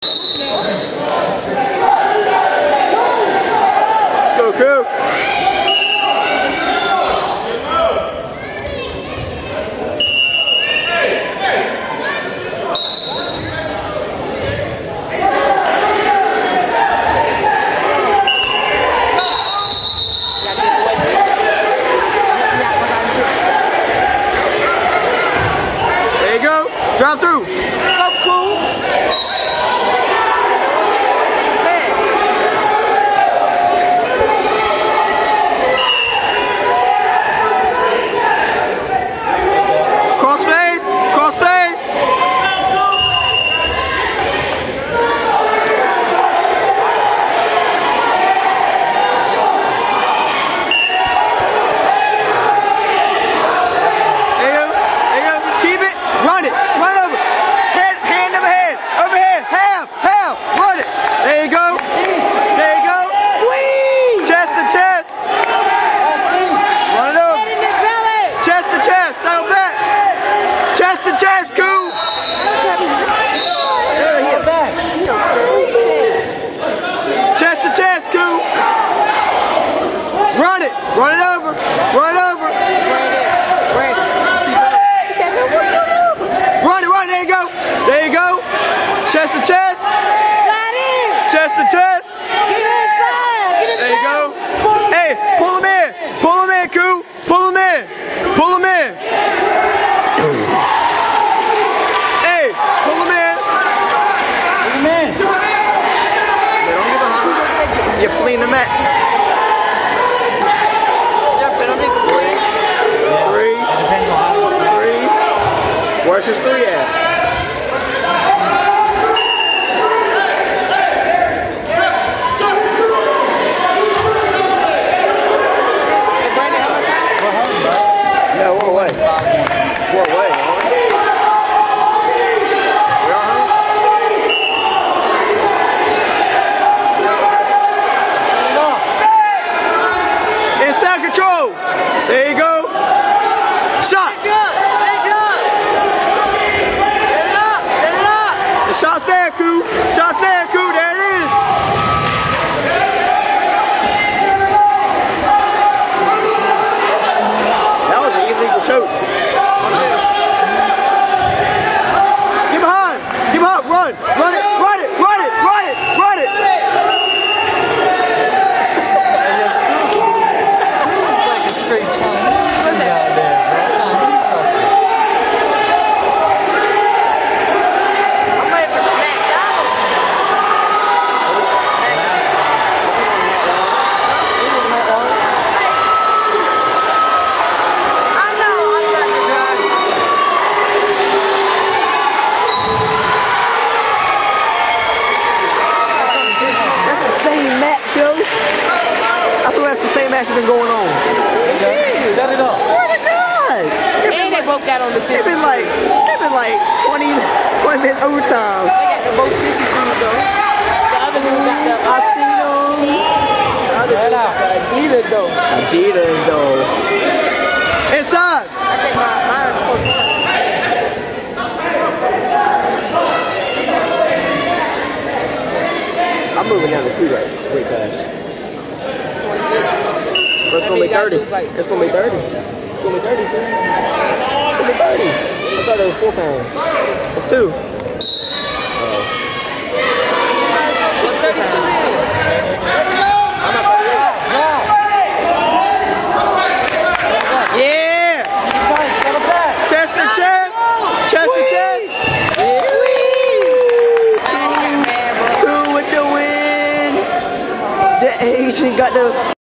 Go, Coop. There you go. Drop through. So cool. Run it over! Run it over! Run it, there you go! There you go! Chest to chest! Chest to chest! There you go! Hey, pull him in! Pull him in, Koo! Pull him in! Pull him in! Hey, pull him in! Pull him in! Don't get behind. You're fleeing the mat. Where's his 3 at? No, what way? What way? Inside control. There you go. Shot. Shots there, Koo! Shots there, Koo! There it is! That was an illegal choke. Get behind! Get behind! Run! Run it! Run it! Run it! Run it! Run it! It's like a straight Chinese thing out there, bro. That's been going on. Set it up. Swear to God. And they broke that on the It's been like 20 minutes overtime. They got the both sissy shoes though. The other dude got the I see them. The other dude got the Adidas though. Adidas though. Inside. I think mine's supposed to be. I'm moving down the street way fast. It's gonna be 30. It's gonna be 30. It's gonna be 30, sis. It's gonna be 30. I thought it was 4 pounds. It's 2. What's 32 then? I'm not 38. Yeah! Chest to chest! Chest to chest! Yeah! Koo with the win! The Asian got the